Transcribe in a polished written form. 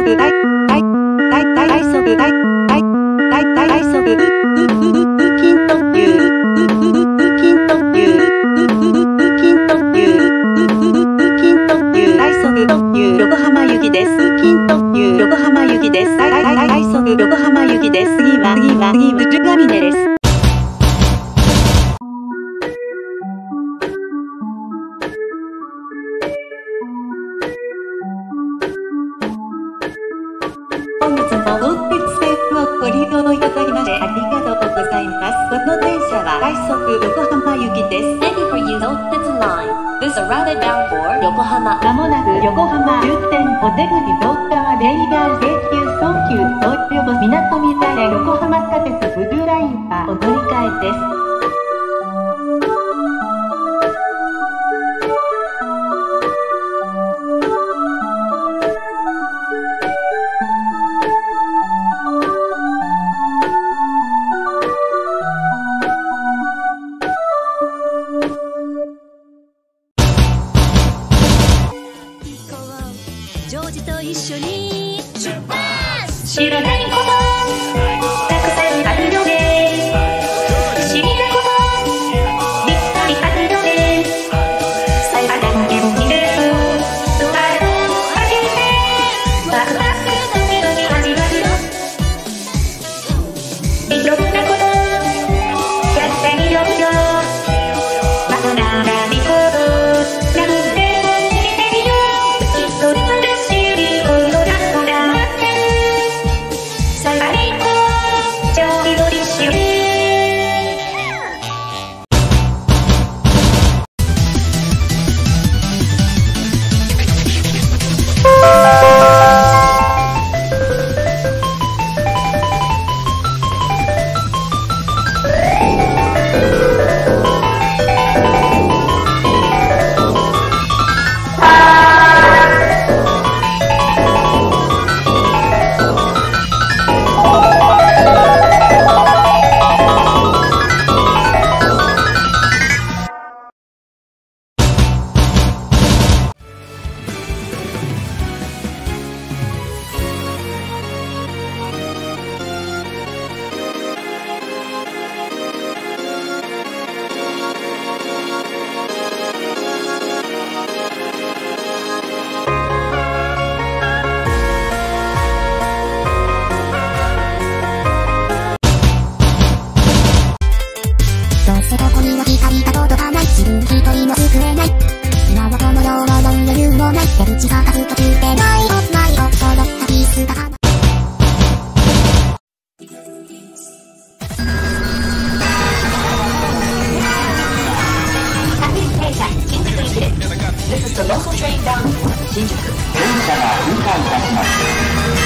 速大速大速筋特急筋特急筋特急筋特急大速特急横浜行きです。筋特急横浜行きです。大速横浜行きです。次は宇都宮です。本日も大鉄線をご利用いただきましてありがとうございます。この電車は快速横浜行きです。 Thank you for using Ottets Line. This is a route bound for 横浜。 まもなく横浜終点お出口大川レイヤー京急東急東横みなとみらい横浜地下鉄ブルーラインはお乗り換えです。 ジョージと一緒に出発。 知らないことたくさんあるので、不思議なこといっぱいあるので、最後だけを見れるドアを開けてワクワクドキドキ始まるよ。いろんなことやってみようよ。また何事何でも決めてみよう。きっと私よりこの夏が待ってる。最高上位の一瞬。どうしてここには光が届かない。自分一人も救えない。今はこの世の余裕もない。出口が数とついてないよないよ。揃ったピースが電車新宿行きです。This is the local train bound for 新宿。電車が運行いたします。